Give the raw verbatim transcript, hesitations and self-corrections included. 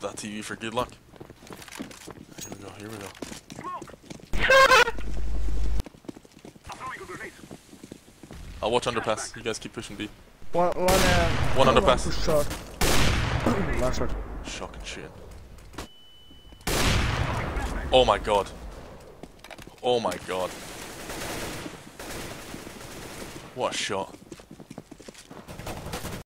that T V for good luck. Here we go, here we go. I'll watch underpass. You guys keep pushing B. One, one, uh, One underpass. One short. Last short. Shocking shit. Oh my god. Oh my god. What a shot.